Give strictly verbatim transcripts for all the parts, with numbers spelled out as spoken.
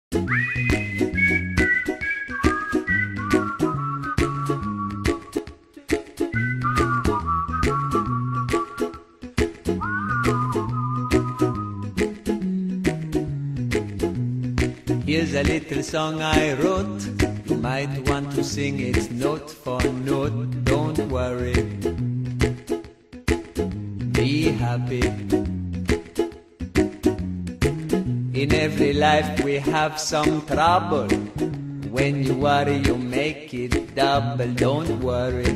Here's a little song I wrote. You might want to sing it note for note. Don't worry, be happy. In every life we have some trouble. When you worry you make it double. Don't worry,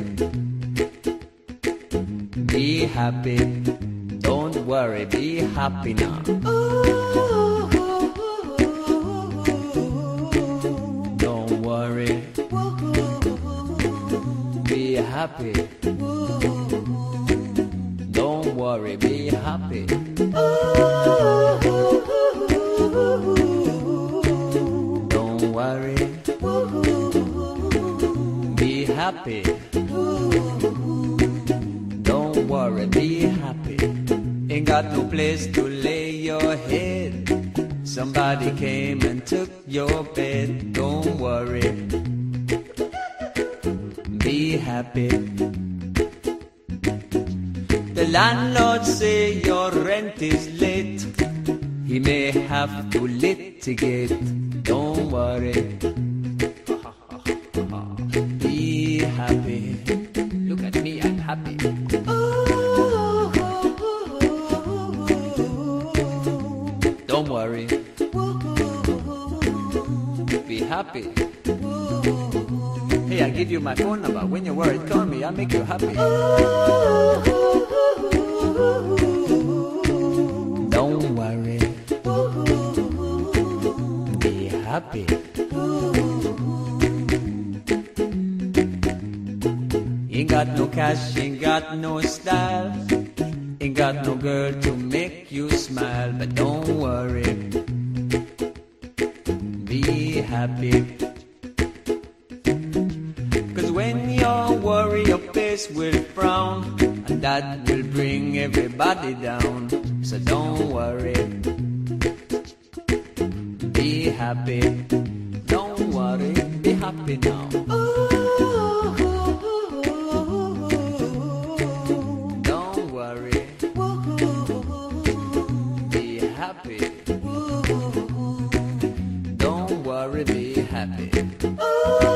be happy. Don't worry, be happy now. Don't worry, be happy. Don't worry, be happy. Don't worry, be happy. Don't worry, be happy. Ain't got no place to lay your head. Somebody came and took your bed. Don't worry, be happy. The landlord say your rent is late. He may have to litigate. Don't worry, be happy. Look at me, I'm happy. Don't worry, be happy. Hey, I give you my phone number. When you're worried, call me. I'll make you happy. Don't worry, be happy. Ain't got no cash, ain't got no style. Ain't got no girl to make you smile. But don't worry, be happy. Cause when you worry your face will frown, and that will bring everybody down. So don't worry, be happy. Don't worry, be happy now. Don't worry, be happy. Don't worry, be happy.